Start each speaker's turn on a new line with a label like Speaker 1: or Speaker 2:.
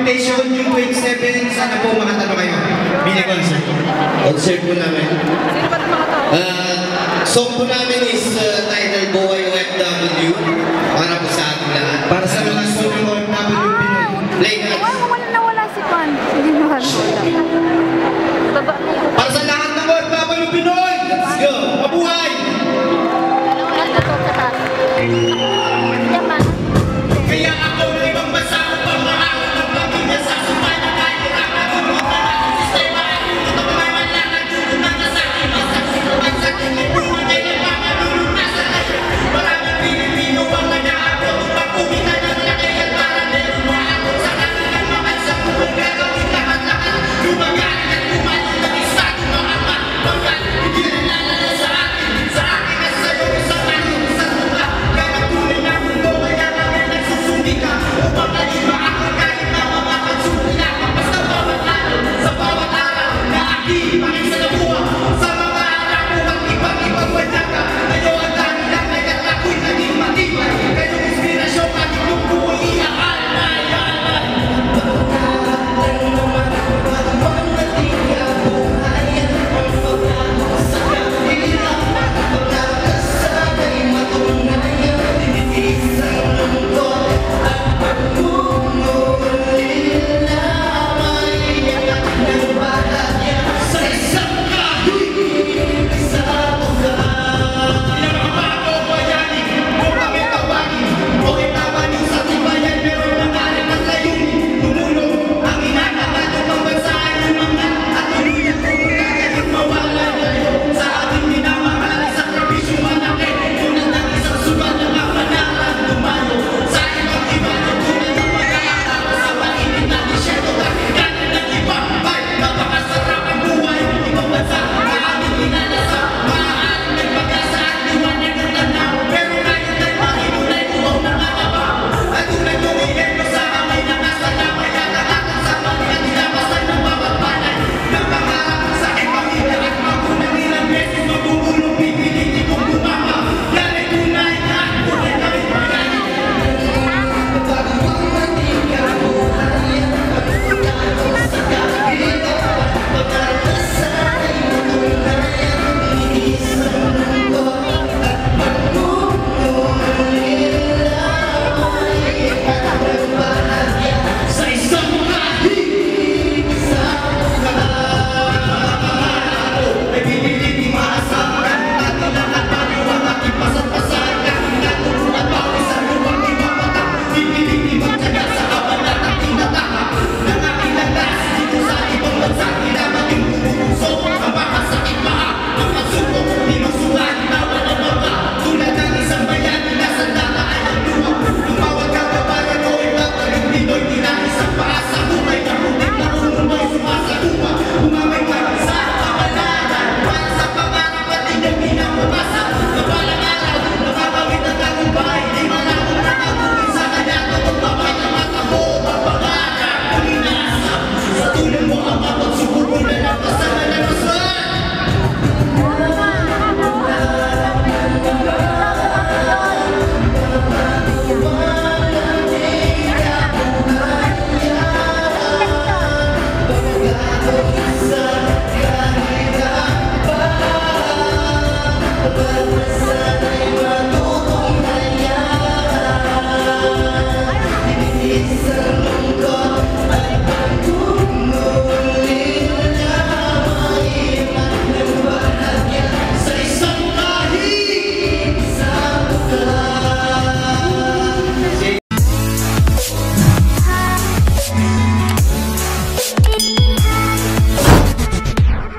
Speaker 1: invitation, June 27, sana po makatalo kayo. Mini-concert.
Speaker 2: Concert po namin.
Speaker 3: Sino ba ito mga to?
Speaker 2: Song po namin is titled Buhay OFW. Para po sa ating lahat.
Speaker 1: Para sa mga solo OFW Pinoy.
Speaker 2: Play na.
Speaker 3: Nawala si Pan. Sige, nawala. Baba na yun.
Speaker 1: Para sa lahat ng OFW Pinoy! Let's go! Mabuhay! Kaya ako na ibang bansa ko pang maakot ng pamilya sa sumay na kahit ang nagulutan ang sistema. Ito pa may manlangan, tutunan na sa akin. Sa sumay sa akin, ipunan ay nagpapadulog na sa tayo. Maraming Pilipino ang nag-aabot. Pag-umita ng laki at para meron maakot sa natin ang mga sa buong gagawin lahat-lahat. Lumagaling at lumalang na isa kong mga ama. Pagkat hindi nalala sa akin at sa'yo isang ano, isang lupa. Kaya tunay na mundo kaya kami nagsusumika. Upang naliba ako kahit na mga pagsumila. Basta bawat araw, sa bawat araw na aking pakisa na buha. Sa mga araw mo at ibang banyaga. Kayo ang dami na kaya ako'y naging matibay. Kayong inspirasyon at inyong buhay iakal na yaman. Sa isang kahit sa lugar. Pinakabago bayani, kung kami tawagin. O itawanin sa tibayan, pero nangalan at layunin. Tumulong ang inakabat ng pambansa ay lumangat. At tuluyan kung kakalit mawala kayo. Sa ating minamahal, sakripisyo malaki. Tulad ng isang sugal na kapanalan tumayo. Sa ibang iba na tulad ng pag-aaral. Sa mainit na disyerto, kakiganan ng iba. Ay, napakasarap ang buhay. Ibang bansa na aming inalasa. Maaaring nagpag-asa at liwanag ng tanaw. Pero ngayon ay mahinulay buhaw ng kakabaw. At tulad yung iherno sa kamay na nasa lamay. At lahat sa mali at nilabasan ng bawat panay. Ng pangarap sa aking pamilya at magunang ilang beses magugulong pipilitin kong bumama. Yan ay tunay na tunay na rin bayani. Sa isang kahit sa lugar. Ay pipilitin maasahan. Natin lahat paliwang aking pasat-pasahan. Kahit natulungan bawis sa luwang ibabatak. Pipilitin magtyaga sa kabalan at tinatahak. Ng aking landas dito sa ibang bansa. Kinamating bumubuso ang makasakit paa. Ang pagsubok, di magsulat na